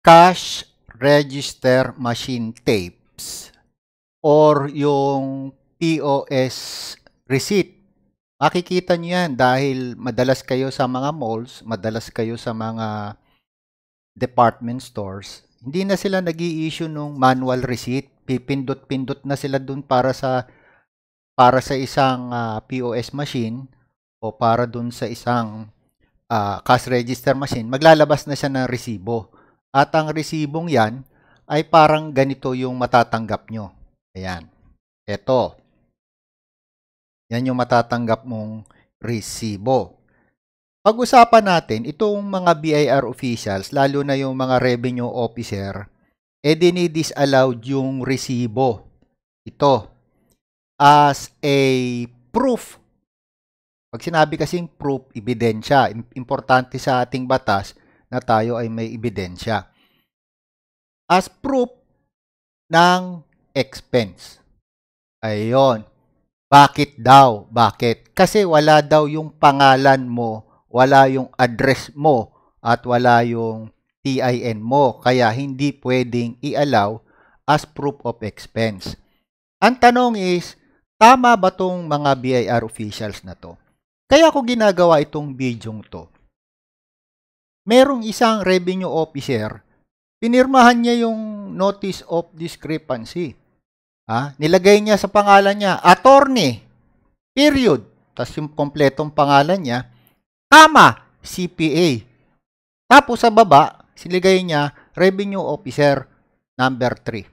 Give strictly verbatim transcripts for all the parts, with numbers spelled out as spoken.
cash register machine tapes or yung P O S receipt. Makikita nyo yan dahil madalas kayo sa mga malls, madalas kayo sa mga department stores. Hindi na sila nag-i-issue ng manual receipt. Pipindot-pindot na sila dun para sa para sa isang uh, P O S machine o para dun sa isang uh, cash register machine. Maglalabas na siya ng resibo. At ang resibong yan ay parang ganito yung matatanggap nyo. Ayan. Ito. Yan yung matatanggap mong resibo. Pag-usapan natin, itong mga B I R officials, lalo na yung mga revenue officer, eh dinidisallowed yung resibo. Ito. As a proof. Pag sinabi kasing proof, ebidensya. Importante sa ating batas na tayo ay may ebidensya. As proof ng expense. Ayun. Bakit daw? Bakit? Kasi wala daw yung pangalan mo, wala yung address mo, at wala yung T I N mo. Kaya hindi pwedeng i-allow as proof of expense. Ang tanong is, tama ba tong mga B I R officials na to? Kaya ko ginagawa itong bidyong to. Merong isang revenue officer, pinirmahan niya yung notice of discrepancy. Ha? Nilagay niya sa pangalan niya, attorney, period. Tapos yung kompletong pangalan niya, tama, C P A. Tapos sa baba, silagay niya, revenue officer number three.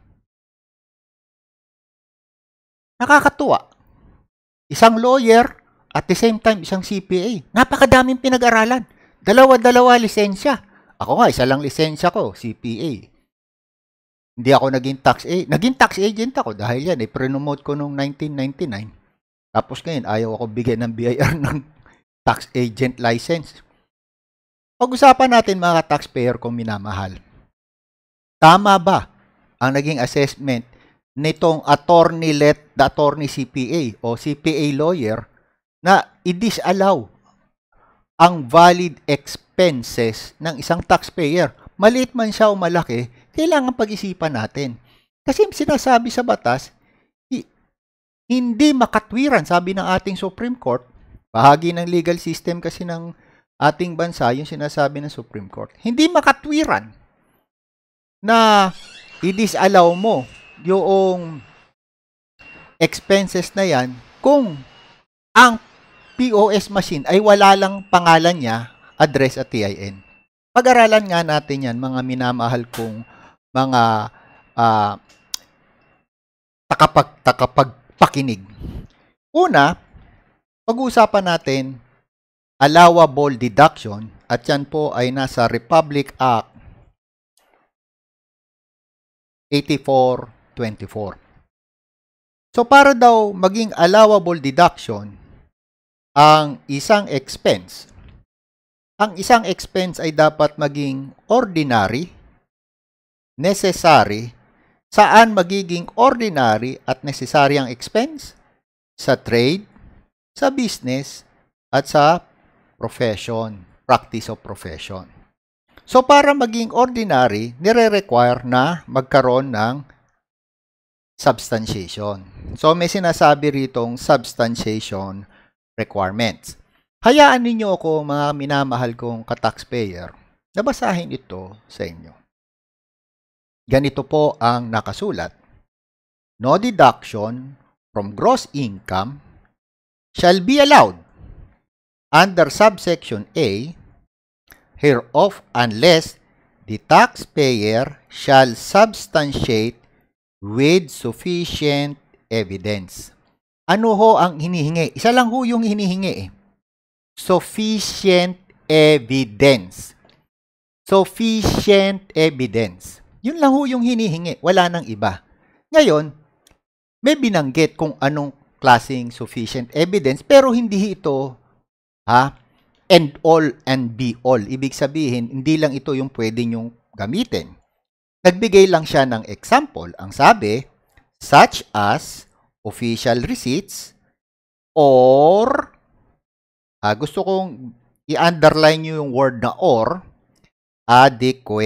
Nakakatuwa. Isang lawyer, at the same time, isang C P A. Napakadaming pinag-aralan. Dalawa-dalawa lisensya. Ako nga, isa lang lisensya ko, C P A. Hindi ako naging tax agent. Naging tax agent ako dahil yan, eh, pre-nomote ko noong nineteen ninety-nine. Tapos ngayon, ayaw ako bigyan ng B I R ng tax agent license. Pag-usapan natin mga taxpayer kung minamahal. Tama ba ang naging assessment nitong attorney let the attorney C P A o C P A lawyer na i-disallow ang valid expenses ng isang taxpayer? Maliit man siya o malaki, kailangan pag-isipan natin. Kasi sinasabi sa batas, hindi makatwiran, sabi ng ating Supreme Court, bahagi ng legal system kasi ng ating bansa, yung sinasabi ng Supreme Court, hindi makatwiran na i-disallow mo yung expenses na yan kung ang P O S machine ay wala lang pangalan niya, address at T I N. Pag-aralan nga natin yan, mga minamahal kong mga uh, takapag, takapagpakinig. Una, pag-uusapan natin allowable deduction at yan po ay nasa Republic Act eighty-four twenty-four. So para daw maging allowable deduction ang isang expense, ang isang expense ay dapat maging ordinary, necessary. Saan magiging ordinary at necessary ang expense? Sa trade, sa business, at sa profession, practice of profession. So para maging ordinary, nire-require na magkaroon ng substantiation. So may sinasabi ritong substantiation requirements. Hayaan ninyo ako, mga minamahal kong ka-taxpayer, na basahin ito sa inyo. Ganito po ang nakasulat. No deduction from gross income shall be allowed under subsection A hereof unless the taxpayer shall substantiate with sufficient evidence. Ano ho ang hinihingi? Isa lang ho yung hinihingi eh. Sufficient evidence. Sufficient evidence. Yun lang ho yung hinihingi. Wala nang iba. Ngayon, may binanggit kung anong klaseng sufficient evidence, pero hindi ito ha, end all and be all. Ibig sabihin, hindi lang ito yung pwede nyong gamitin. Nagbigay lang siya ng example. Ang sabi, such as official receipts or ah, gusto kong i-underline nyo yung word na or adequate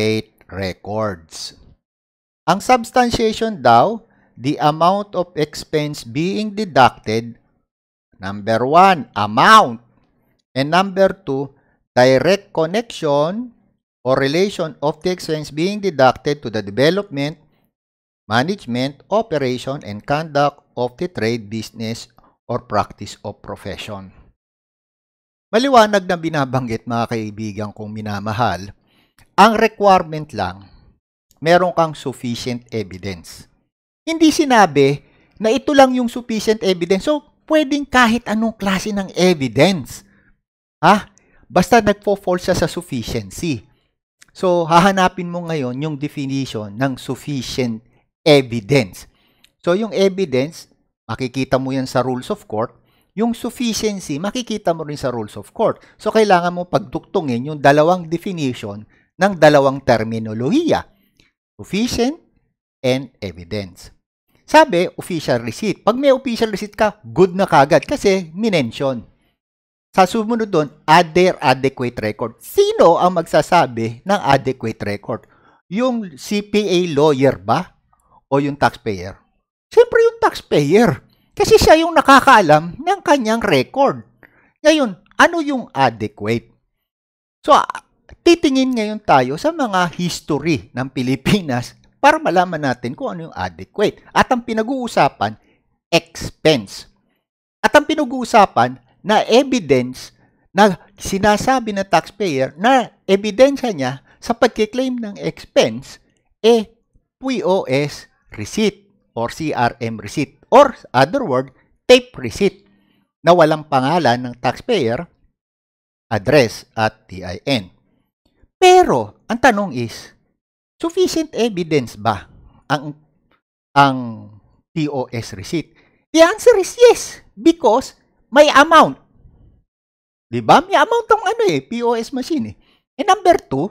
records. Ang substantiation daw, the amount of expense being deducted, number one, amount, and number two, direct connection or relation of the expense being deducted to the development, management, operation, and conduct of the trade, business, or practice of profession. Maliwanag na binabanggit, mga kaibigan kong minamahal, ang requirement lang, meron kang sufficient evidence. Hindi sinabi na ito lang yung sufficient evidence. So, pwedeng kahit anong klase ng evidence. Ha? Basta nagpo-fall siya sa sufficiency. So, hahanapin mo ngayon yung definition ng sufficient evidence. So, yung evidence, makikita mo yan sa rules of court. Yung sufficiency, makikita mo rin sa rules of court. So, kailangan mo pagduktungin yung dalawang definition ng dalawang terminolohiya. Sufficient and evidence. Sabi, official receipt. Pag may official receipt ka, good na kagad kasi minention. Sa sumunod doon, add their adequate record. Sino ang magsasabi ng adequate record? Yung C P A lawyer ba? O yung taxpayer? Siyempre yung taxpayer. Kasi siya yung nakakaalam ng kanyang record. Ngayon, ano yung adequate? So, titingin ngayon tayo sa mga history ng Pilipinas para malaman natin kung ano yung adequate. At ang pinag-uusapan, expense. At ang pinag-uusapan na evidence na sinasabi ng taxpayer na ebidensya niya sa pagkiklaim ng expense, eh, P O S receipt or C R M receipt or other word, tape receipt na walang pangalan ng taxpayer, address at T I N. Pero, ang tanong is, sufficient evidence ba ang, ang P O S receipt? The answer is yes, because may amount. Diba? May amount ang ano eh, P O S machine eh. And number two,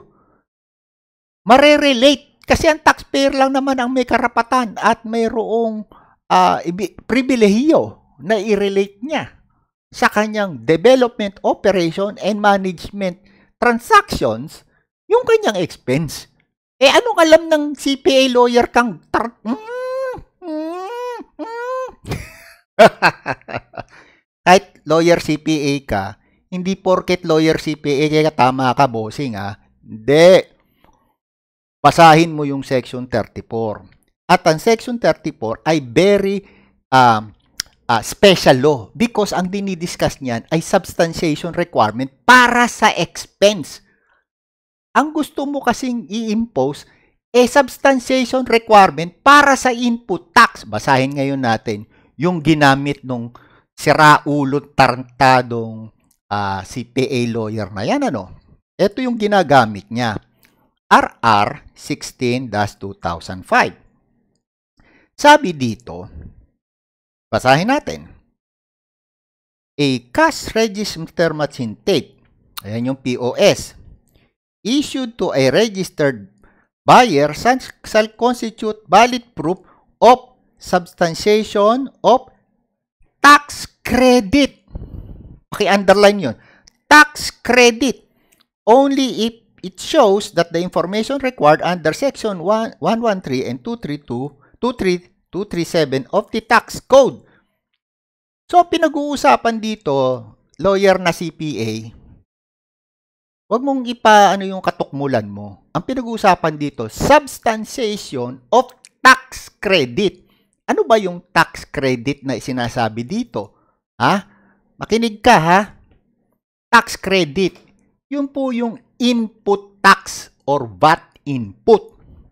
marerelate. Kasi ang taxpayer lang naman ang may karapatan at mayroong uh, pribilehiyo na i-relate niya sa kanyang development, operation, and management transactions yung kanyang expense. Eh, anong alam ng C P A lawyer kang tar... Mm, mm, mm. Kahit lawyer C P A ka, hindi porket lawyer C P A kaya tama ka, bossing, ha? Hindi. Basahin mo yung Section thirty-four. At ang Section thirty-four ay very um, uh, special law because ang dinidiscuss niyan ay substantiation requirement para sa expense. Ang gusto mo kasing i-impose eh substantiation requirement para sa input tax. Basahin ngayon natin yung ginamit nung siraulot tarantadong uh, C P A lawyer na yan. Ano? Ito yung ginagamit niya. R R sixteen dash two thousand five. Sabi dito, basahin natin. A cash register machine tape, ayan yung P O S, issued to a registered buyer shall constitute valid proof of substantiation of tax credit. Paki-underline yun. Tax credit only if it shows that the information required under Section one thirteen and two thirty-two, two thirty-seven of the tax code. So, pinag-uusapan dito, lawyer na C P A, huwag mong ipa ano yung katukmulan mo. Ang pinag-uusapan dito, substantiation of tax credit. Ano ba yung tax credit na sinasabi dito? Ha? Makinig ka, ha? Tax credit. Yun po yung input tax or V A T input.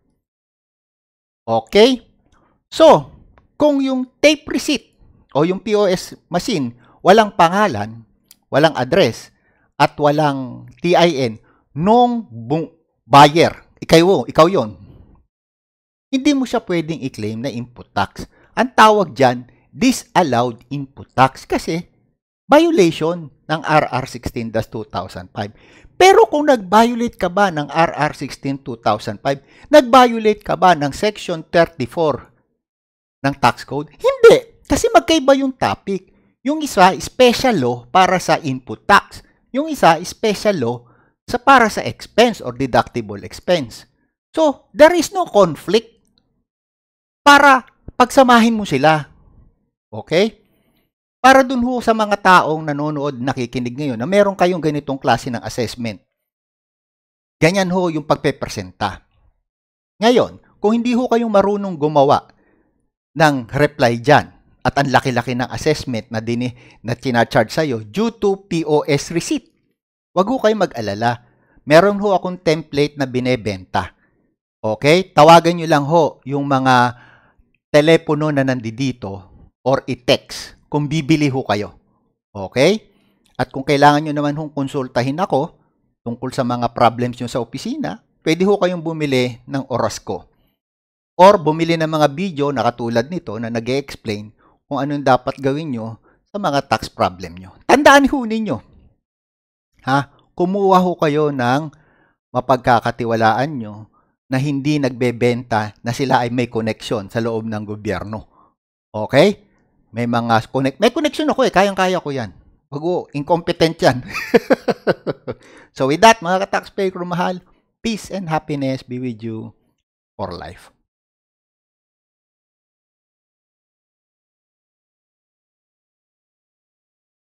Okay? So, kung yung tape receipt o yung P O S machine, walang pangalan, walang address, at walang T I N nung buyer, ikaw, ikaw yon, hindi mo siya pwedeng i-claim na input tax. Ang tawag dyan, disallowed input tax kasi violation ng R R sixteen dash two thousand five. Pero kung nag-violate ka ba ng R R sixteen dash two thousand five, nag-violate ka ba ng Section thirty-four ng tax code? Hindi. Kasi magkaiba yung topic. Yung isa, special law para sa input tax. Yung isa, special law sa para sa expense or deductible expense. So, there is no conflict para pagsamahin mo sila. Okay? Para dun ho sa mga taong nanonood, nakikinig ngayon, na meron kayong ganitong klase ng assessment. Ganyan ho yung pagpepresenta. Ngayon, kung hindi ho kayong marunong gumawa ng reply dyan, at ang laki-laki ng assessment na, din, na tinacharge sa'yo due to P O S receipt, wag ho kayong mag-alala. Meron ho akong template na binebenta. Okay? Tawagan nyo lang ho yung mga telepono na nandito or i-text kung bibili ho kayo. Okay? At kung kailangan nyo naman hong konsultahin ako tungkol sa mga problems nyo sa opisina, pwede ho kayong bumili ng oras ko. Or bumili ng mga video na katulad nito na nag-e-explain kung anong dapat gawin nyo sa mga tax problem nyo. Tandaan ho ninyo, ha? Kumuha ho kayo ng mapagkakatiwalaan nyo na hindi nagbebenta na sila ay may connection sa loob ng gobyerno. Okay? May mga connect, may connection ako eh, kayang-kaya ko yan. Wag ho, incompetent yan. So with that, mga ka-taxpayer ko mahal, peace and happiness be with you for life.